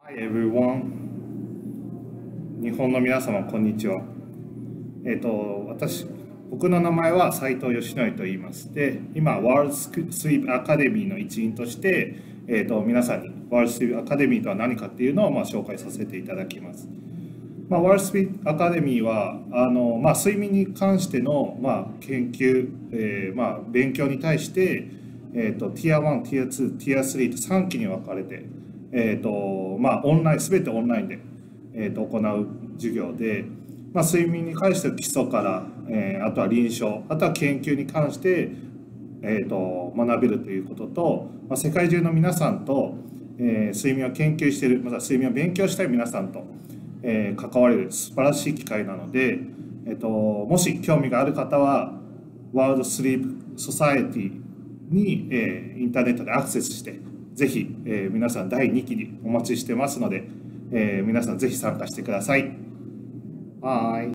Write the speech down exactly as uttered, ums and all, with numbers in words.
Hi everyone。日本の皆様、こんにちは。えっ、と、私、僕の名前は斉藤義則と言います。で、今、ワールドスイープアカデミーの一員として、えっ、と、皆さんにワールドスイープアカデミーとは何かっていうのを、まあ、紹介させていただきます。まあ、ワールドスイープアカデミーは、あの、まあ、睡眠に関しての、まあ、研究、えー、まあ、勉強に対して、えっ、と、ティアワン、ティアツー、ティアスリーとさんきに分かれて、えーとまあ、オンライン、すべてオンラインで、えー、と行う授業で、まあ、睡眠に関して基礎から、えー、あとは臨床、あとは研究に関して、えー、と学べるということと、まあ、世界中の皆さんと、えー、睡眠を研究している、また睡眠を勉強したい皆さんと、えー、関われる素晴らしい機会なので、えー、ともし興味がある方は、ワールドスリープソサエティに、えー、インターネットでアクセスして、ぜひ、えー、皆さんだいにきにお待ちしてますので、えー、皆さんぜひ参加してください。はい。